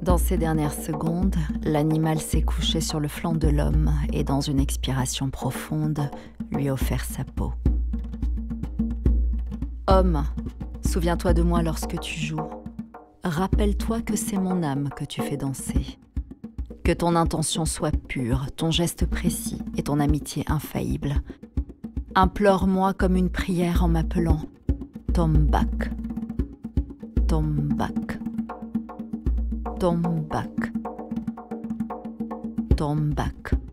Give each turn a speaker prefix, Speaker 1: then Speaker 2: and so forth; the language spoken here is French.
Speaker 1: Dans ces dernières secondes, l'animal s'est couché sur le flanc de l'homme et, dans une expiration profonde, lui offert sa peau. Homme, souviens-toi de moi lorsque tu joues. Rappelle-toi que c'est mon âme que tu fais danser. Que ton intention soit pure, ton geste précis et ton amitié infaillible. Implore-moi comme une prière en m'appelant Tombak. Tombak. Tombak. Tombak.